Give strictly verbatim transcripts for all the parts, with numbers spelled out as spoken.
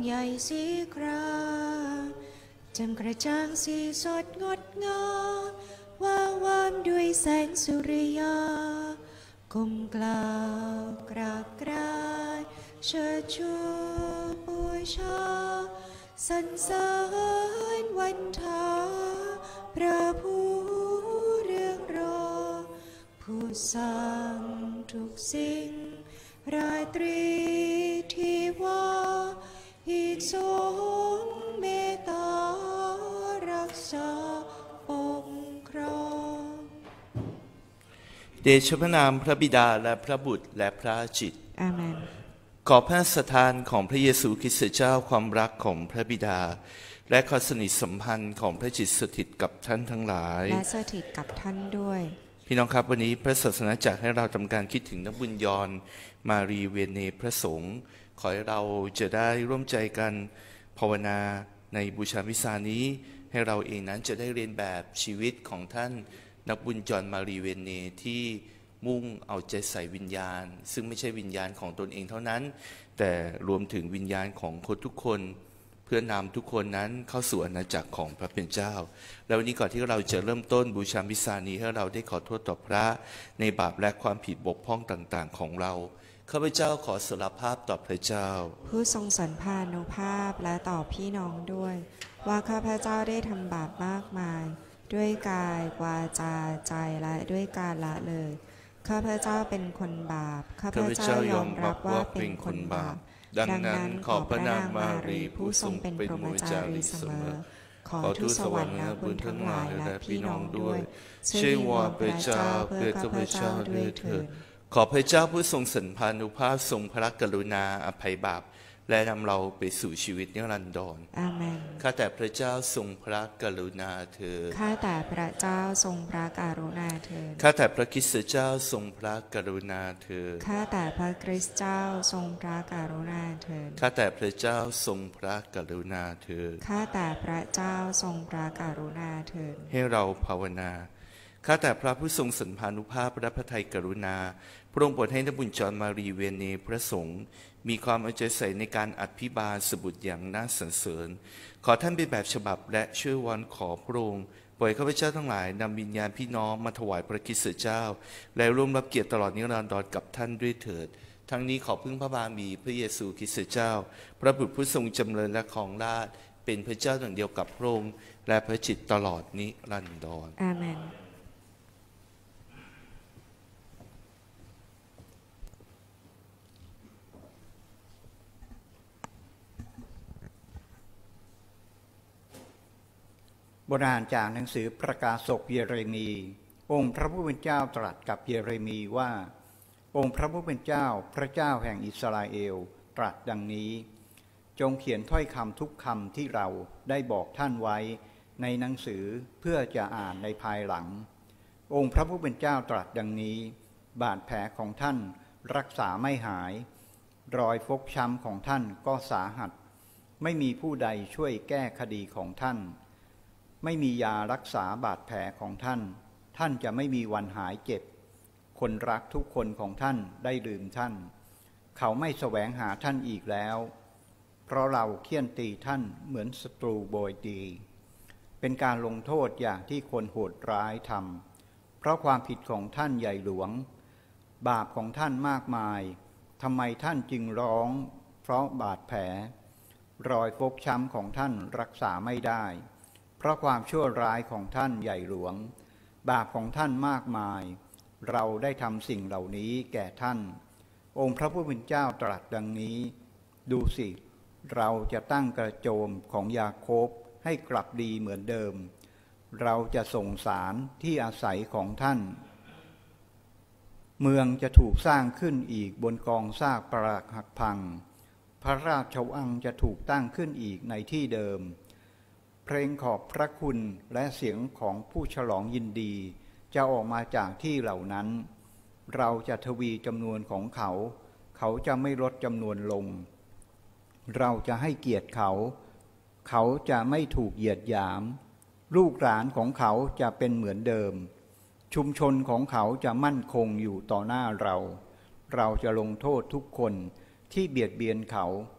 ใหญ่สีครามแจ่มกระจ่างสีสดงดงามว่าวามด้วยแสงสุริยาก้มกล่าวกราบกรานเชิดชูบูชาสรรเสริญวันทาพระผู้เรืองรองผู้สร้างทุกสิ่งราตรีที่ว่าอีกทรงเมตตารักษาปกครองเดชพระนามพระบิดาและพระบุตรและพระจิตอาเมนขอพระสถานของพระเยซูคริสต์เจ้าความรักของพระบิดาและความสนิทสัมพันธ์ของพระจิตสถิตกับท่านทั้งหลายและสถิตกับท่านด้วยพี่น้องครับวันนี้พระศาสนาจักรให้เราทำการคิดถึงนักบุญยรมารีเวเนพระสงฆ์ขอให้เราจะได้ร่วมใจกันภาวนาในบูชามิสานี้ให้เราเองนั้นจะได้เรียนแบบชีวิตของท่านนักบุญยรมารีเวเนที่มุ่งเอาใจใส่วิญญาณซึ่งไม่ใช่วิญญาณของตนเองเท่านั้นแต่รวมถึงวิญญาณของคนทุกคนเพื่อนำทุกคนนั้นเข้าสู่อาณาจักรของพระเป็นเจ้าแล้ววันนี้ก่อนที่เราจะเริ่มต้นบูชามิสานี้ให้เราได้ขอโทษต่อพระในบาปและความผิดบกพร่องต่างๆของเราข้าพเจ้าขอสารภาพต่อพระเจ้าผู้ทรงสันพานุภาพและต่อพี่น้องด้วยว่าข้าพเจ้าได้ทำบาปมากมายด้วยกายวาจาใจและด้วยการละเลยข้าพเจ้าเป็นคนบาปข้าพเจ้ายอมรับว่าเป็นคนบาปดังนั้นขอพระนางมารีผู้ทรงเป็นพรหมจารีเสมอขอทูตสวรรค์และบุญทั้งหลายและพี่น้องด้วยช่วยวอนพระเจ้าเพื่อข้าพเจ้าด้วยเถิดขอพระเจ้าผู้ทรงสันพานุภาพทรงพระกรุณาอภัยบาปและนำเราไปสู่ชีวิตนิรันดรอาเมนข้าแต่พระเจ้าทรงพระกรุณาเถิดข้าแต่พระเจ้าทรงพระกรุณาเถิดข้าแต่พระคริสต์เจ้าทรงพระกรุณาเถิดข้าแต่พระคริสต์เจ้าทรงพระกรุณาเถิดข้าแต่พระเจ้าทรงพระกรุณาเถิดข้าแต่พระเจ้าทรงพระกรุณาเถิดให้เราภาวนาข้าแต่พระผู้ทรงสันพานุภาพและพระทัยกรุณาพระองค์โปรดให้นักบุญจรมารีเวเนพระสงฆ์มีความเอาใจใส่ในการอภิบาลสบุตรอย่างน่าสรรเสริญขอท่านเป็นแบบฉบับและช่วยวอนขอพระองค์ปล่อยข้าพเจ้าทั้งหลายนำวิญญาณพี่น้องมาถวายพระคริสต์เจ้าและร่วมรับเกียรติตลอดนิรันดรกับท่านด้วยเถิดทั้งนี้ขอพึ่งพระบารมีพระเยซูคริสต์เจ้าพระบุตรผู้ทรงจำเริญและครองราชย์เป็นพระเจ้าหนึ่งเดียวกับพระองค์และพระจิตตลอดนิรันดรอาเมนบทอ่านจากหนังสือประกาศกเยเรมีองค์พระผู้เป็นเจ้าตรัสกับเยเรมีว่าองค์พระผู้เป็นเจ้าพระเจ้าแห่งอิสราเอลตรัสดังนี้จงเขียนถ้อยคำทุกคำที่เราได้บอกท่านไว้ในหนังสือเพื่อจะอ่านในภายหลังองค์พระผู้เป็นเจ้าตรัสดังนี้บาดแผลของท่านรักษาไม่หายรอยฟกช้ำของท่านก็สาหัสไม่มีผู้ใดช่วยแก้คดีของท่านไม่มียารักษาบาดแผลของท่านท่านจะไม่มีวันหายเจ็บคนรักทุกคนของท่านได้ลืมท่านเขาไม่แสวงหาท่านอีกแล้วเพราะเราเฆี่ยนตีท่านเหมือนศัตรูโบยตีเป็นการลงโทษอย่างที่คนโหดร้ายทำเพราะความผิดของท่านใหญ่หลวงบาปของท่านมากมายทำไมท่านจึงร้องเพราะบาดแผลรอยฟกช้ำของท่านรักษาไม่ได้เพราะความชั่วร้ายของท่านใหญ่หลวงบาปของท่านมากมายเราได้ทำสิ่งเหล่านี้แก่ท่านองค์พระผู้เป็นเจ้าตรัสดังนี้ดูสิเราจะตั้งกระโจมของยาโคบให้กลับดีเหมือนเดิมเราจะส่งสารที่อาศัยของท่านเมืองจะถูกสร้างขึ้นอีกบนกองซากปรักหักพังพระราชวังจะถูกตั้งขึ้นอีกในที่เดิมเพลงขอบพระคุณและเสียงของผู้ฉลองยินดีจะออกมาจากที่เหล่านั้นเราจะทวีจำนวนของเขาเขาจะไม่ลดจำนวนลงเราจะให้เกียรติเขาเขาจะไม่ถูกเหยียดหยามลูกหลานของเขาจะเป็นเหมือนเดิมชุมชนของเขาจะมั่นคงอยู่ต่อหน้าเราเราจะลงโทษทุกคนที่เบียดเบียนเขา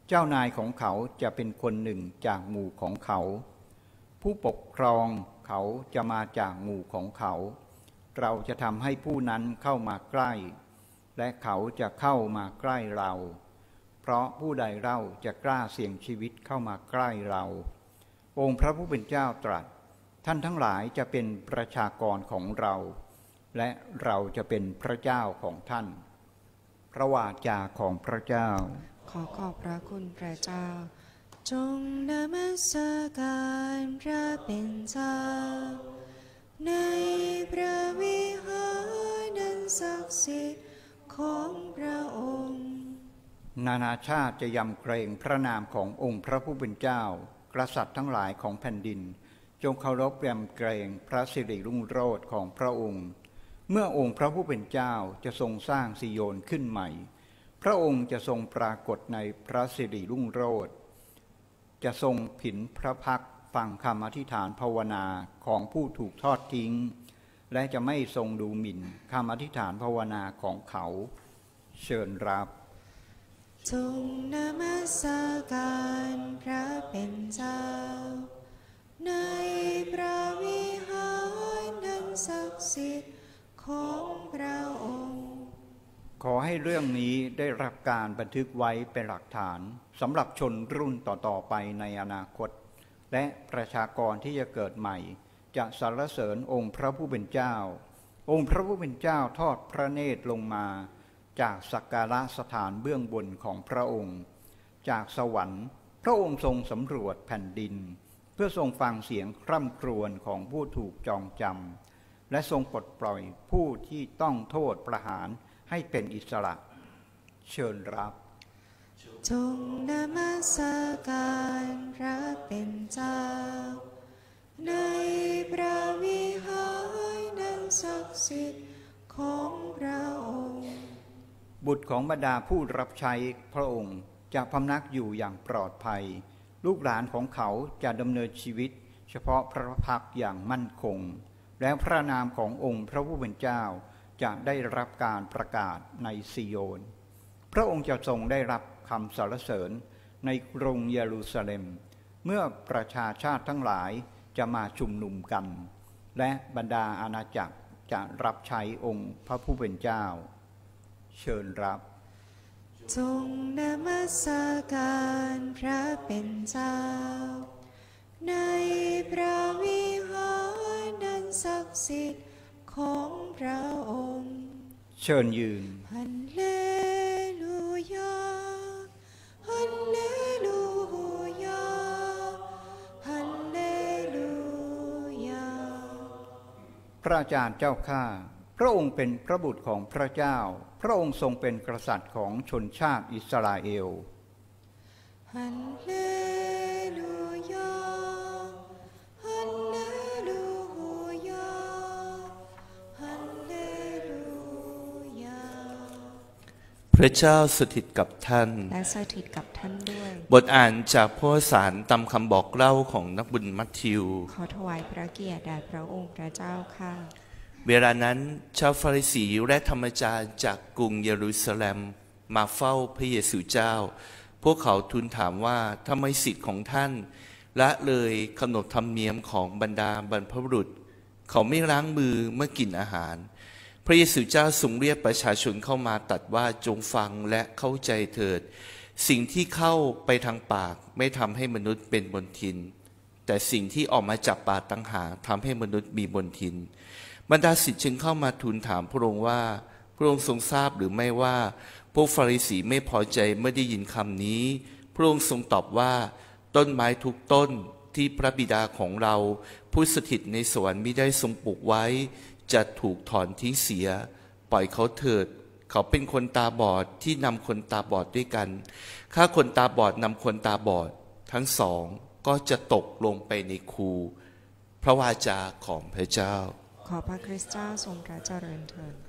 เจ้านายของเขาจะเป็นคนหนึ่งจากหมู่ของเขาผู้ปกครองเขาจะมาจากหมู่ของเขาเราจะทำให้ผู้นั้นเข้ามาใกล้และเขาจะเข้ามาใกล้เราเพราะผู้ใดเล่าจะกล้าเสี่ยงชีวิตเข้ามาใกล้เราองค์พระผู้เป็นเจ้าตรัสท่านทั้งหลายจะเป็นประชากรของเราและเราจะเป็นพระเจ้าของท่านพระวาจาของพระเจ้าขอขอบพระคุณพระเจ้าจงนมัสการพระเป็นเจ้าในพระวิหารอันศักดิ์สิทธิ์ของพระองค์นานาชาติจะยำเกรงพระนามขององค์พระผู้เป็นเจ้ากษัตริย์ทั้งหลายของแผ่นดินจงเคารพยำเกรงพระสิริรุ่งโรจน์ของพระองค์เมื่อองค์พระผู้เป็นเจ้าจะทรงสร้างซิโยนขึ้นใหม่พระองค์จะทรงปรากฏในพระสิริรุ่งโรจน์จะทรงผินพระพักตร์ฟังคำอธิษฐานภาวนาของผู้ถูกทอดทิ้งและจะไม่ทรงดูหมิ่นคำอธิษฐานภาวนาของเขาเชิญรับจงนมัสการพระเป็นเจ้าในพระวิหารอันศักดิ์สิทธิ์ของพระองค์ขอให้เรื่องนี้ได้รับการบันทึกไว้เป็นหลักฐานสำหรับชนรุ่นต่อๆไปในอนาคตและประชากรที่จะเกิดใหม่จะสรรเสริญองค์พระผู้เป็นเจ้าองค์พระผู้เป็นเจ้าทอดพระเนตรลงมาจากสักการะสถานเบื้องบนของพระองค์จากสวรรค์พระองค์ทรงสำรวจแผ่นดินเพื่อทรงฟังเสียงคร่ำครวญของผู้ถูกจองจำและทรงปลดปล่อยผู้ที่ต้องโทษประหารให้เป็นอิสระเชิญรับจงนมัสการพระเป็นเจ้าในพระวิหารอันศักดิ์สิทธิ์ของพระองค์บุตรของบรรดาผู้รับใช้พระองค์จะพำนักอยู่อย่างปลอดภัยลูกหลานของเขาจะดำเนินชีวิตเฉพาะพระพักตร์อย่างมั่นคงและพระนามขององค์พระผู้เป็นเจ้าจะได้รับการประกาศในซิโยนพระองค์จะทรงได้รับคำสรรเสริญในกรุงเยรูซาเล็มเมื่อประชาชาติทั้งหลายจะมาชุมนุมกันและบรรดาอาณาจักรจะรับใช้องค์พระผู้เป็นเจ้าเชิญรับจงนมัสการพระเป็นเจ้าในพระวิหารอันศักดิ์สิทธิ์ของพระองค์เชิญยืนฮัลเลลูยาฮัลเลลูยาฮัลเลลูยาพระอาจารย์เจ้าข้าพระองค์เป็นพระบุตรของพระเจ้าพระองค์ทรงเป็นกษัตริย์ของชนชาติอิสราเอลฮัลเลลูยาฮัลเลลูยาฮัลเลลูยาพระเจ้าสถิตกับท่านและสถิตกับท่านด้วยบทอ่านจากพระวสารตามคำบอกเล่าของนักบุญมัทธิวขอถวายพระเกียรติแด่พระองค์พระเจ้าค่ะเวลานั้นชาวฟาริสีและธรรมจารย์จากกรุงเยรูซาเล็มมาเฝ้าพระเยซูเจ้าพวกเขาทูลถามว่าทำไมศิษย์ของท่านละเลยขนบธรรมเนียมของบรรดาบรรพบุรุษเขาไม่ล้างมือเมื่อกินอาหารพระเยซูเจ้าทรงเรียกประชาชนเข้ามาตรัสว่าจงฟังและเข้าใจเถิดสิ่งที่เข้าไปทางปากไม่ทำให้มนุษย์เป็นมลทินแต่สิ่งที่ออกมาจากปากต่างหากทำให้มนุษย์มีมลทินบรรดาศิษย์จึงเข้ามาทูลถามพระองค์ว่าพระองค์ทรงทราบหรือไม่ว่าพวกฟาริสีไม่พอใจเมื่อได้ยินคำนี้พระองค์ทรงตอบว่าต้นไม้ทุกต้นที่พระบิดาของเราผู้สถิตในสวรรค์มิได้ทรงปลูกไว้จะถูกถอนทิ้งเสียปล่อยเขาเถิดเขาเป็นคนตาบอดที่นำคนตาบอดด้วยกันถ้าคนตาบอดนำคนตาบอดทั้งสองก็จะตกลงไปในคูพระวาจาของพระเจ้าขอพระคริสต์เจ้าทรงพระเจริญเถิด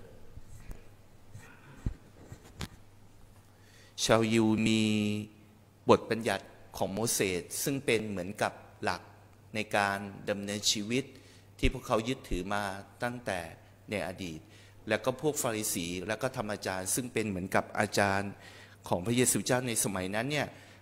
ชาวยิวมีบทบัญญัติของโมเสสซึ่งเป็นเหมือนกับหลักในการดำเนินชีวิตที่พวกเขายึดถือมาตั้งแต่ในอดีตแล้วก็พวกฟาริสีแล้วก็ธรรมจารย์ซึ่งเป็นเหมือนกับอาจารย์ของพระเยซูเจ้าในสมัยนั้นเนี่ย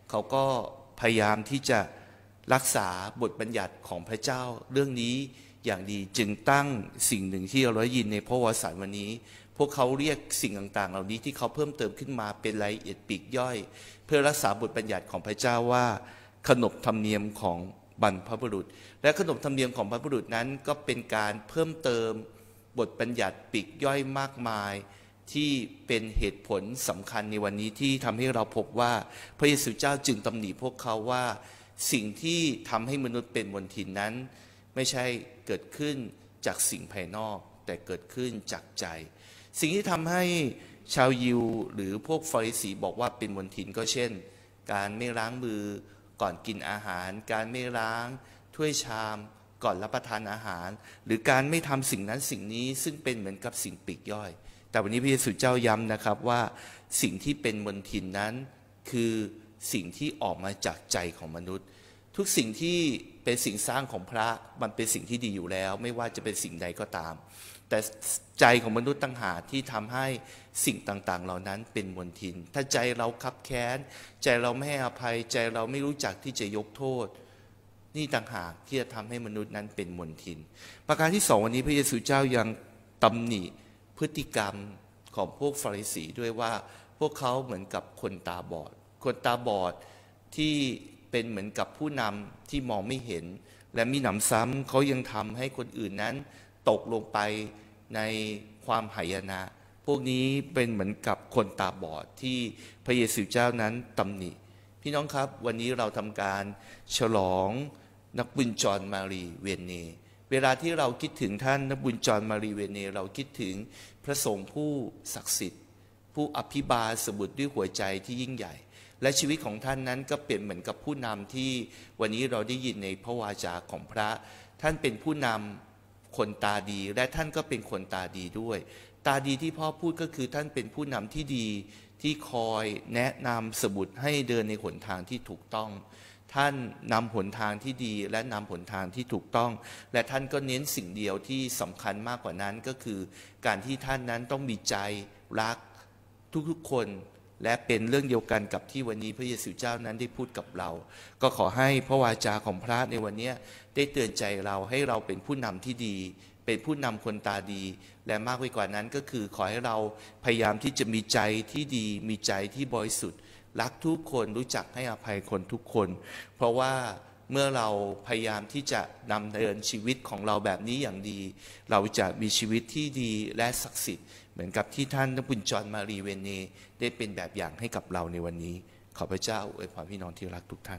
เขาก็พยายามที่จะรักษาบทบัญญัติของพระเจ้าเรื่องนี้อย่างดีจึงตั้งสิ่งหนึ่งที่เราได้ยินในพระวสารวันนี้พวกเขาเรียกสิ่งต่างๆเหล่านี้ที่เขาเพิ่มเติมขึ้นมาเป็นรายละเอียดปลีกย่อยเพื่อรักษาบทบัญญัติของพระเจ้าว่าขนบธรรมเนียมของบรรพบุรุษและขนบธรรมเนียมของบรรพบุรุษนั้นก็เป็นการเพิ่มเติมบทบัญญัติปลีกย่อยมากมายที่เป็นเหตุผลสำคัญในวันนี้ที่ทำให้เราพบว่าพระเยซูเจ้าจึงตำหนิพวกเขาว่าสิ่งที่ทำให้มนุษย์เป็นมลทินนั้นไม่ใช่เกิดขึ้นจากสิ่งภายนอกแต่เกิดขึ้นจากใจสิ่งที่ทำให้ชาวยิวหรือพวกฟาริสีบอกว่าเป็นมลทินก็เช่นการไม่ล้างมือก่อนกินอาหารการไม่ล้างถ้วยชามก่อนรับประทานอาหารหรือการไม่ทำสิ่งนั้นสิ่งนี้ซึ่งเป็นเหมือนกับสิ่งปลีกย่อยแต่วันนี้พระเยซูเจ้าย้ำนะครับว่าสิ่งที่เป็นมลทินนั้นคือสิ่งที่ออกมาจากใจของมนุษย์ทุกสิ่งที่เป็นสิ่งสร้างของพระมันเป็นสิ่งที่ดีอยู่แล้วไม่ว่าจะเป็นสิ่งใดก็ตามแต่ใจของมนุษย์ต่างหากที่ทำให้สิ่งต่างๆเหล่านั้นเป็นมลทินถ้าใจเราคับแค้นใจเราไม่ให้อภัยใจเราไม่รู้จักที่จะยกโทษนี่ต่างหากที่จะทำให้มนุษย์นั้นเป็นมลทินประการที่สองวันนี้พระเยซูเจ้ายังตำหนิพฤติกรรมของพวกฟาริสีด้วยว่าพวกเขาเหมือนกับคนตาบอดคนตาบอดที่เป็นเหมือนกับผู้นำที่มองไม่เห็นและมีหนำซ้ำเขายังทำให้คนอื่นนั้นตกลงไปในความหายนะพวกนี้เป็นเหมือนกับคนตาบอดที่พระเยซูเจ้านั้นตำหนิพี่น้องครับวันนี้เราทำการฉลองนักบุญจรมารีเวเนเวลาที่เราคิดถึงท่านนักบุญจรมารีเวเนเราคิดถึงพระสงฆ์ผู้ศักดิ์สิทธิ์ผู้อภิบาลสมุดด้วยหัวใจที่ยิ่งใหญ่และชีวิตของท่านนั้นก็เป็นเหมือนกับผู้นำที่วันนี้เราได้ยินในพระวาจาของพระท่านเป็นผู้นำคนตาดีและท่านก็เป็นคนตาดีด้วยตาดีที่พ่อพูดก็คือท่านเป็นผู้นำที่ดีที่คอยแนะนำสมุดให้เดินในหนทางที่ถูกต้องท่านนำหนทางที่ดีและนำหนทางที่ถูกต้องและท่านก็เน้นสิ่งเดียวที่สำคัญมากกว่านั้นก็คือการที่ท่านนั้นต้องมีใจรักทุกๆคนและเป็นเรื่องเดียวกันกับที่วันนี้พระเยซูเจ้านั้นได้พูดกับเราก็ขอให้พระวาจาของพระในวันนี้ได้เตือนใจเราให้เราเป็นผู้นำที่ดีเป็นผู้นำคนตาดีและมากไปกว่านั้นก็คือขอให้เราพยายามที่จะมีใจที่ดีมีใจที่บริสุทธิ์รักทุกคนรู้จักให้อภัยคนทุกคนเพราะว่าเมื่อเราพยายามที่จะดำเนินชีวิตของเราแบบนี้อย่างดีเราจะมีชีวิตที่ดีและศักดิ์สิทธิ์เหมือนกับที่ท่านนักบุญจรมารีเวเนได้เป็นแบบอย่างให้กับเราในวันนี้ขอพระเจ้าอวยพรพี่น้องที่รักทุกท่าน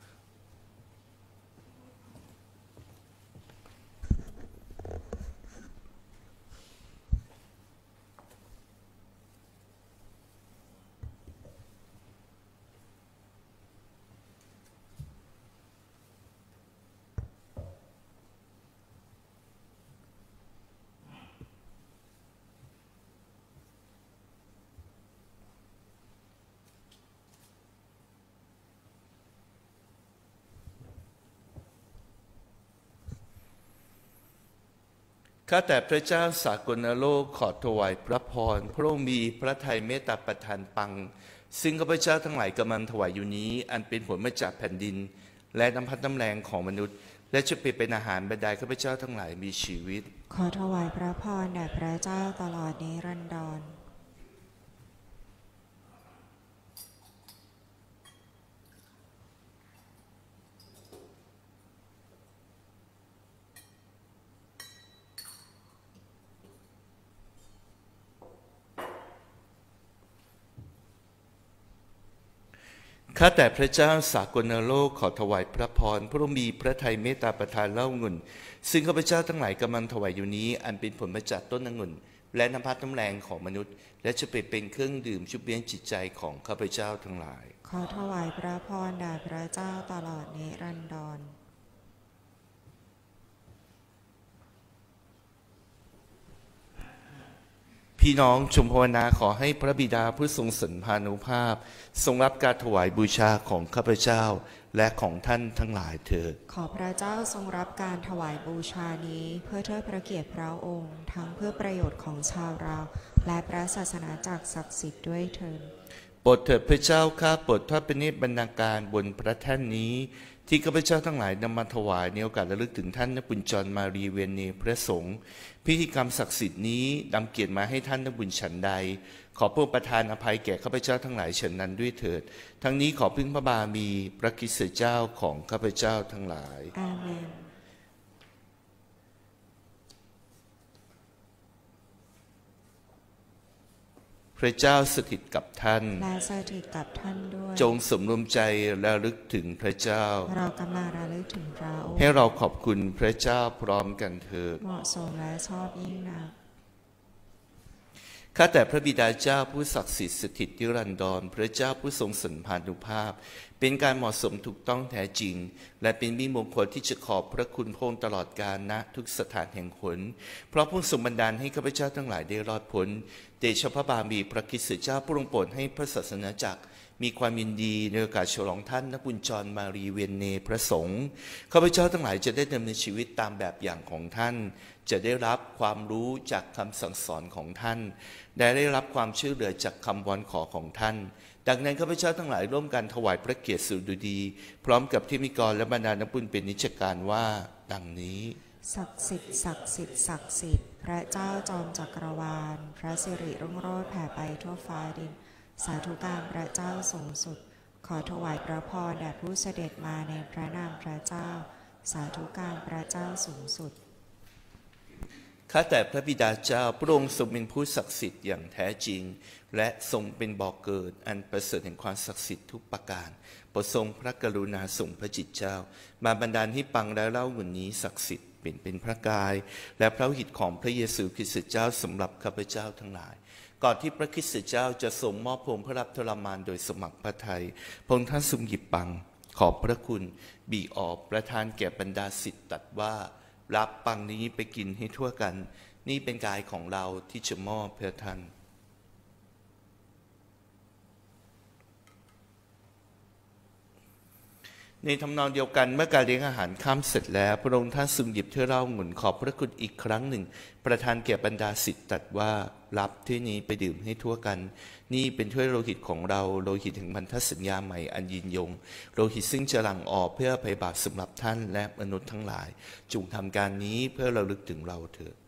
ข้าแต่พระเจ้าสากลโลกขอถวายพระพรพระองค์มีพระทัยเมตตาประทานปังซึ่งข้าพเจ้าทั้งหลายกำลังถวายอยู่นี้อันเป็นผลมาจากแผ่นดินและน้ำพัดน้ำแรงของมนุษย์และจะเป็นอาหารบรรดาข้าพเจ้าทั้งหลายมีชีวิตขอถวายพระพรแด่พระเจ้าตลอดนิรันดรข้าแต่พระเจ้าสากลโลกขอถวายพระพรพระองค์มีพระทัยเมตตาประทานเหล้าองุ่นซึ่งข้าพเจ้าทั้งหลายกำลังถวายอยู่นี้อันเป็นผลมาจากต้นองุ่นและน้ำพัดน้ำแรงของมนุษย์และจะเป็นเครื่องดื่มชุบเลี้ยงจิตใจของข้าพเจ้าทั้งหลายขอถวายพระพรแด่พระเจ้าตลอดนิรันดรพี่น้องชมภาวนาขอให้พระบิดาผู้ทรงสันพานุภาพทรงรับการถวายบูชาของข้าพเจ้าและของท่านทั้งหลายเถิดขอพระเจ้าทรงรับการถวายบูชานี้เพื่อเทิดพระเกียรติพระองค์ทั้งเพื่อประโยชน์ของชาวเราและพระศาสนาจักรศักดิ์สิทธิ์ด้วยเถิดโปรดเถิดพระเจ้าข้าโปรดทอดพระเนตรบรรณาการบนพระแท่นนี้ที่ข้าพเจ้าทั้งหลายนำมาถวายในโอกาสระลึกถึงท่านนบุญจรมารีเวเนพระสงฆ์พิธีกรรมศักดิ์สิทธิ์นี้นำเกียรติมาให้ท่านนบุญฉันใดขอพระประทานอภัยแก่ข้าพเจ้าทั้งหลายเช่นนั้นด้วยเถิดทั้งนี้ขอพึ่งพระบารมีพระคริสต์เจ้าของข้าพเจ้าทั้งหลายอาเมนพระเจ้าสถิตกับท่านและสถิตกับท่านด้วยจงสมรวมใจระลึกถึงพระเจ้าเรากำลังระลึกถึงพระองค์ให้เราขอบคุณพระเจ้าพร้อมกันเถิดเหมาะสมและชอบยิ่งนักข้าแต่พระบิดาเจ้าผู้ศักดิ์สิทธิ์สถิตนิรันดรพระเจ้าผู้ทรงสันพานุภาพเป็นการเหมาะสมถูกต้องแท้จริงและเป็นมิมงคลที่จะขอบพระคุณพระองค์ตลอดกาลณทุกสถานแห่งหนเพราะพระองค์ทรงบันดาลให้ข้าพเจ้าทั้งหลายได้รอดพ้นเดชพระบารมีพระคริสต์เจ้าผู้ทรงโปรดให้พระศาสนาจักรมีความยินดีในโอกาสฉลองท่านนบุญจรมารีเวเนพระสงฆ์ข้าพเจ้าทั้งหลายจะได้ดำเนินชีวิตตามแบบอย่างของท่านจะได้รับความรู้จากคำสั่งสอนของท่านและได้รับความช่วยเหลือจากคำวอนขอของท่านดังนั้นข้าพเจ้าทั้งหลายร่วมกันถวายพระเกียรติสุดดีพร้อมกับเทพนิกรและบรรดานักบุญเป็นนิจการว่าดังนี้ศักดิ์สิทธิ์ศักดิ์สิทธิ์ศักดิ์สิทธิ์พระเจ้าจอมจักรวาลพระสิริรุ่งโรจน์แผ่ไปทั่วฟ้าดินสาธุการพระเจ้าสูงสุดขอถวายพระพรแด่ผู้เสด็จมาในพระนามพระเจ้าสาธุการพระเจ้าสูงสุดข้าแต่พระบิดาเจ้าพระองค์ทรงเป็นผู้ศักดิ์สิทธิ์อย่างแท้จริงและทรงเป็นบ่อกเกิดอันประเสริฐแห่งความศักดิ์สิทธิ์ทุกประการโปรดทรงพระกรุณาส่งพระจิตเจ้ามาบันดาลให้ปังและเล่าหุ่นนี้ศักดิ์สิทธิ์เป็นเป็นพระกายและพระหิตของพระเยซูคริสต์เจ้าสำหรับข้าพเจ้าทั้งหลายก่อนที่พระคริสต์เจ้าจะทรงมอบพระองค์พระรับทรมานโดยสมัครพระทัยพระองค์ท่านทรงหยิบปังขอบพระคุณบีออกประทานแก่บรรดาศิษย์ตรัสว่ารับปังนี้ไปกินให้ทั่วกันนี่เป็นกายของเราที่จะมอบเพื่อท่านในทำนองเดียวกันเมื่อการเลี้ยงอาหารค่ำเสร็จแล้วพระองค์ท่านทรงหยิบถ้วยเหล้าองุ่นขอบพระคุณอีกครั้งหนึ่งประทานแก่บรรดาศิษย์ตรัสว่ารับถ้วยนี้ไปดื่มให้ทั่วกันนี่เป็นถ้วยโลหิตของเราโลหิตแห่งพันธสัญญาใหม่อันยืนยงโลหิตซึ่งจะหลั่งออกเพื่ออภัยบาปสำหรับท่านและมนุษย์ทั้งหลายจงทำการนี้เพื่อระลึกถึงเราเถิด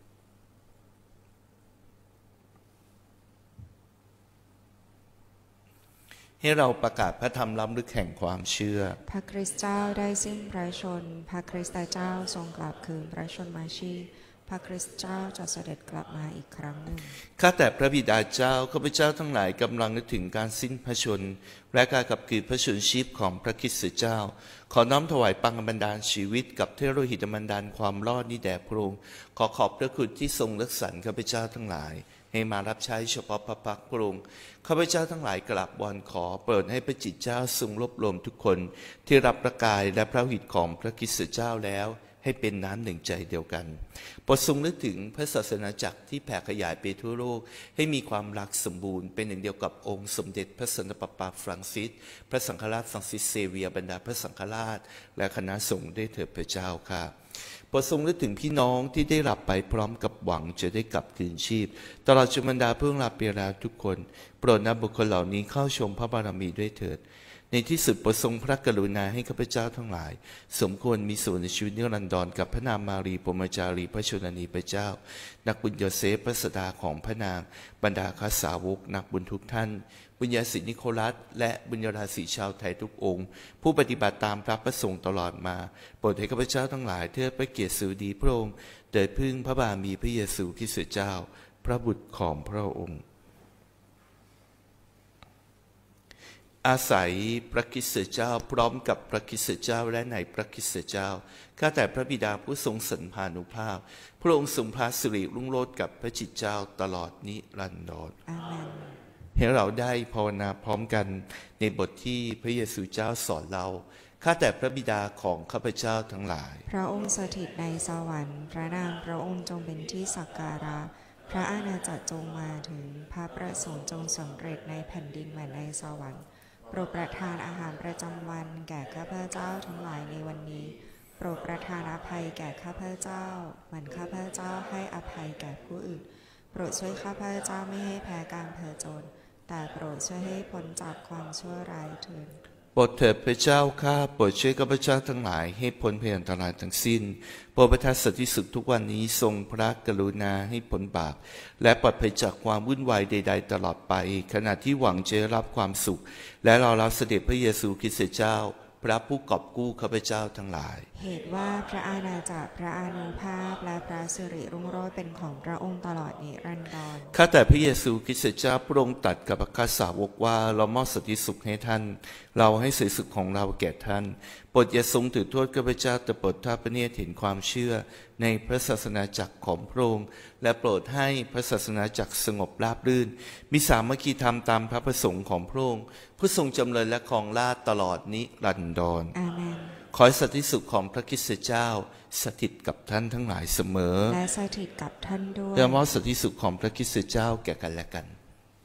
ให้เราประกาศพระธรรมล้ำลึกแห่งความเชื่อพระคริสต์เจ้าได้สิ้นพระชนพระคริสต์เจ้าทรงกลับคืนพระชนมาชีพพระคริสต์เจ้าจะเสด็จกลับมาอีกครั้งหนึ่งข้าแต่พระบิดาเจ้าข้าพเจ้าทั้งหลายกำลังนึกถึงการสิ้นพระชนและการกลับคืนพระชนชีพของพระคริสต์เจ้าขอน้อมถวายปังบันดาลชีวิตกับเทโลหิตบันดาลความรอดนี้แด่พระองค์ขอขอบพระคุณที่ทรงรักษาข้าพเจ้าทั้งหลายให้มารับใช้เฉพาะพระพักพระองค์ข้าพเจ้าทั้งหลายกราบวอนขอโปรดให้พระจิตเจ้าทรงรวบรวมทุกคนที่รับพระกายและพระหิตของพระคริสต์เจ้าแล้วให้เป็นน้ำหนึ่งใจเดียวกันโปรดทรงนึกถึงพระศาสนาจักรที่แผ่ขยายไปทั่วโลกให้มีความรักสมบูรณ์เป็นหนึ่งเดียวกับองค์สมเด็จพระสันตะปาปาฟรังซิสพระสังฆราชฟรังซิสเซเวียบรรดาพระสังฆราชและคณะสงฆ์ได้เถิดพระเจ้าค่ะโปรดทรงนึกถึงพี่น้องที่ได้หลับไปพร้อมกับหวังจะได้กลับคืนชีพตลอดจนบรรดาเพื่อนหลับไปแล้วทุกคนโปรดนำบุคคลเหล่านี้เข้าชมพระบารมีด้วยเถิดในที่สุดโปรดทรงพระกรุณาให้ข้าพเจ้าทั้งหลายสมควรมีส่วนในชีวิตนิรันดรกับพระนางมารีพรหมจารีพระชนนีพระเจ้านักบุญโยเซฟพระสดาของพระนางบรรดาข้าสาวกนักบุญทุกท่านบุญญาศิษย์นิโคลัสและบุญญาราศีชาวไทยทุกองค์ผู้ปฏิบัติตามพระประสงค์ตลอดมาโปรดให้ข้าพเจ้าทั้งหลายเทิดพระเกียรติสุดีพระองค์โดยพึ่งพระบารมีพระเยซูคริสต์เจ้าพระบุตรของพระองค์อาศัยพระคริสต์เจ้าพร้อมกับพระคริสต์เจ้าและในพระคริสต์เจ้าข้าแต่พระบิดาผู้ทรงสันพานุภาพพระองค์ทรงพระสิริรุ่งโรจน์กับพระจิตเจ้าตลอดนิรันดรอาเมนให้เราได้ภาวนาพร้อมกันในบทที่พระเยซูเจ้าสอนเราข้าแต่พระบิดาของข้าพเจ้าทั้งหลายพระองค์สถิตในสวรรค์พระนามพระองค์จงเป็นที่สักการะพระอาณาจักรจงมาถึงพระประสงค์จงสำเร็จในแผ่นดินเหมือนในสวรรค์โปรดประทานอาหารประจำวันแก่ข้าพเจ้าทั้งหลายในวันนี้โปรดประทานอภัยแก่ข้าพเจ้าเหมือนข้าพเจ้าให้อภัยแก่ผู้อื่นโปรดช่วยข้าพเจ้าไม่ให้แพ้การเผจญแแต่โปรดช่วยให้พ้นจากความชั่วร้ายเถิดโปรดเถิดพระเจ้าข้าโปรดช่วยข้าพเจ้าทั้งหลายให้พ้นภัยอันตรายทั้งสิ้นโปรดประทานสันติสุขทุกวันนี้ทรงพระกรุณาให้พ้นบาปและปลอดภัยจากความวุ่นวายใดๆตลอดไปขณะที่หวังจะรับความสุขและรอรับเสด็จพระเยซูคริสต์เจ้าพระผู้กอบกู้ข้าพเจ้าทั้งหลายเหตุว่าพระอาณาจักรพระอานุภาพและพระสิริรุ่งโรจน์เป็นของพระองค์ตลอดนิรันดรข้าแต่พระเยซูคริสต์เจ้าพระองค์ตรัสกับพระสาวกว่าเรามอบสันติสุขให้ท่านเราให้สันติสุขของเราแก่ท่านโปรดอย่าทรงถือโทษข้าพเจ้าแต่โปรดทอดพระเนตรเห็นความเชื่อในพระศาสนาจักรของพระองค์และโปรดให้พระศาสนาจักรสงบราบรื่นมีสามัคคีธรรมตามพระประสงค์ของพระองค์ผู้ทรงจำเริญและครองราชย์ตลอดนิรันดรอาเมนขอให้สันติสุขของพระคริสต์เจ้าสถิตกับท่านทั้งหลายเสมอและสถิตกับท่านด้วยและมอบสันติสุขของพระคริสต์เจ้าแก่กันและกัน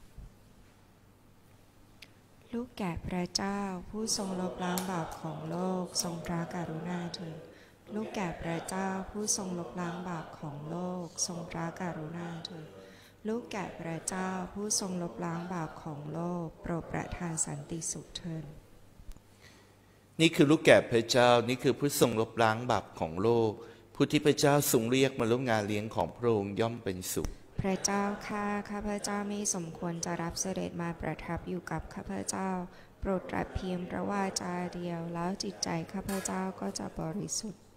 ลูกแก่พระเจ้าผู้ทรงลบล้างบาปของโลกทรงพระกรุณาเถิดลูกแก่พระเจ้าผู้ทรงลบล้างบาปของโลกทรงพระกรุณาเถิดลูกแก่พระเจ้าผู้ทรงลบล้างบาปของโลกโปรดประทานสันติสุขเถิดนี่คือลูกแก่พระเจ้านี่คือผู้ทรงลบล้างบาปของโลกผู้ที่พระเจ้าทรงเรียกมาร่วมงานเลี้ยงของพระองค์ย่อมเป็นสุขพระเจ้าข้าข้าพเจ้าไม่สมควรจะรับเสด็จมาประทับอยู่กับข้าพเจ้าโปรดตรัสเพียงพระวาจาเดียวแล้วจิตใจข้าพเจ้าก็จะบริสุทธิ์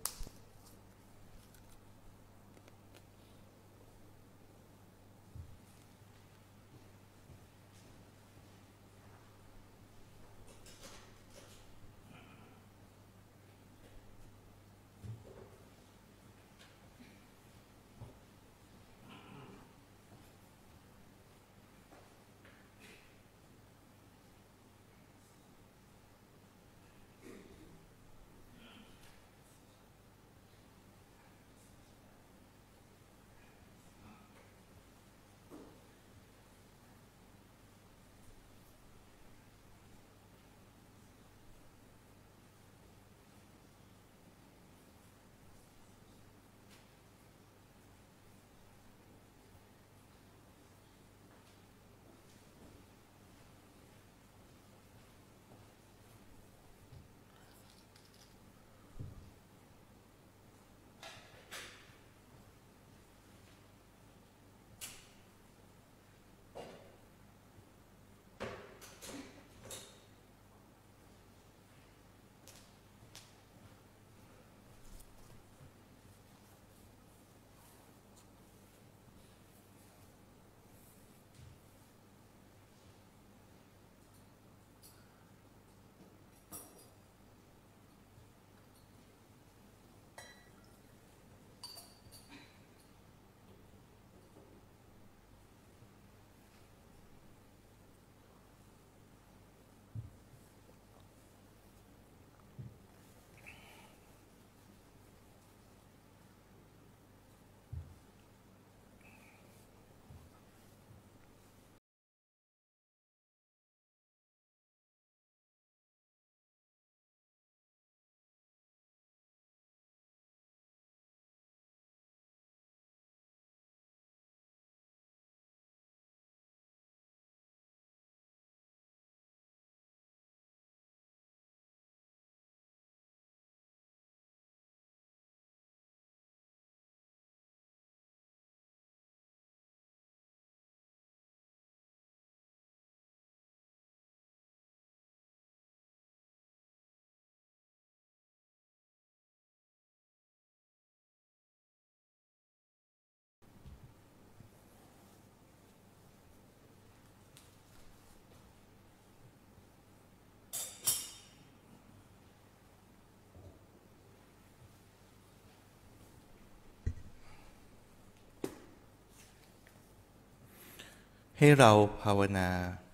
ให้เราภาวนา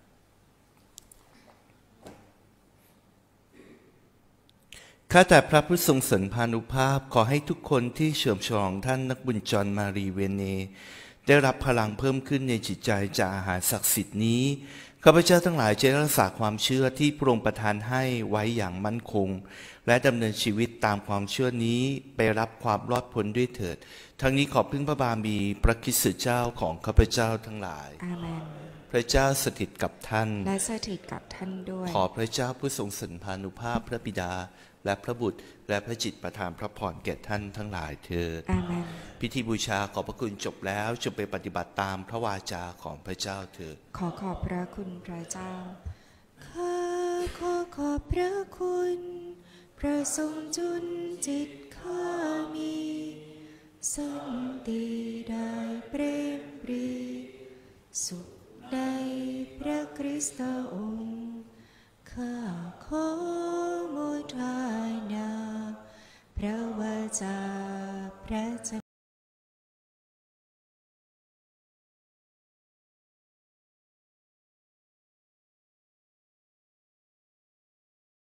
ข้าแต่พระผู้ทรงสันพานุภาพขอให้ทุกคนที่เฉลิมฉลองท่านนักบุญจรมารีเวเนได้รับพลังเพิ่มขึ้นในจิตใจจากอาหารศักดิ์สิทธิ์นี้ข้าพเจ้าทั้งหลายจะรักษาความเชื่อที่พระองค์ประทานให้ไว้อย่างมั่นคงและดำเนินชีวิตตามความเชื่อนี้ไปรับความรอดพ้นด้วยเถิดทั้งนี้ขอพึ่งพระบารมีพระคริสต์เจ้าของข้าพเจ้าทั้งหลายอาเมนพระเจ้าสถิตกับท่านและสถิตกับท่านด้วยขอพระเจ้าผู้ทรงสันพานุภาพพระบิดาและพระบุตรและพระจิตประทานพระพรแก่ท่านทั้งหลายเถิดอาเมนพิธีบูชาขอบพระคุณจบแล้วจงไปปฏิบัติตามพระวาจาของพระเจ้าเถิดขอขอบพระคุณพระเจ้า ข้าขอขอบพระคุณ พระทรงจุนจิตข้ามีสันติได้เปรมปรีสุขในพระคริสต์องค์ ข้าขอโมทนาพระวาจาพระเจ้า